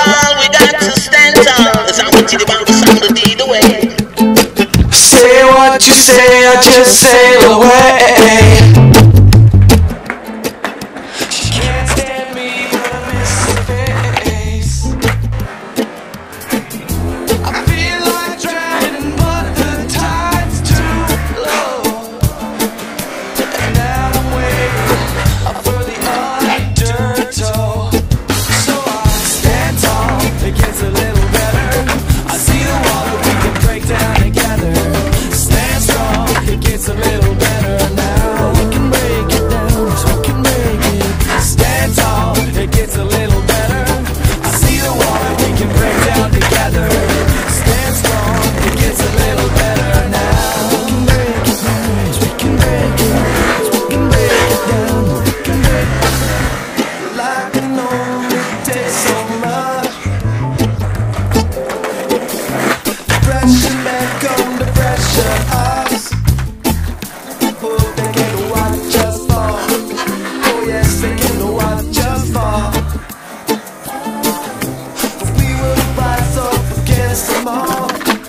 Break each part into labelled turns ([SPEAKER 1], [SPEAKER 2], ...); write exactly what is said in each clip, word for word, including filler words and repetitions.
[SPEAKER 1] tall, we got to stand tall. Cause I want you to bounce the sound of the way.
[SPEAKER 2] Say what you say, I just sail away. She can't stand me, but I miss her face. I feel like drowning, but the tide's too low. And now I'm waiting for the undertow. So I stand tall, it gets a little better. I see the wall that we can break down together. Stand strong, it gets a little better now. We can break it down, we can break it. Stand tall, it gets a little better. I see the wall that we can break down together. Stand strong, it gets a little better now. We can break it down, we can break it. We can break it down, we can break it. Like I know it takes so much. Pressure back on the pressure us. Oh, they can watch us fall. Oh yes, they can watch us fall. We will rise up against them all.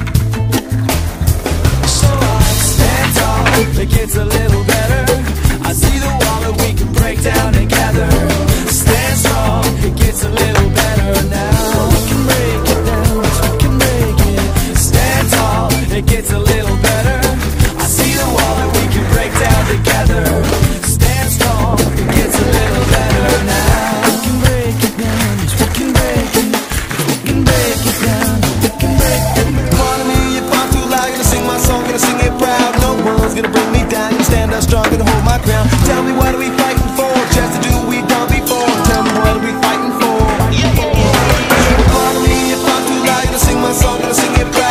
[SPEAKER 2] So I stand tall, it gets a little better. I see the wall that we can break down together. Stand strong, it gets a little better now. We can break it down, we can break it. Stand tall, it gets a little better. I see the wall that we can break down together. Stand strong, it gets a little better now. We can break it down, we can break it. We can break it down, we can break it. Pardon me if I'm too loud, gonna sing my song, gonna sing it proud. No one's gonna bring me down, gonna stand up strong, gonna hold my ground. Tell me what are we fighting for? Just to do what we've done before. Tell me what are we fighting for? Pardon me if I'm too loud, gonna sing my song, gonna sing it proud.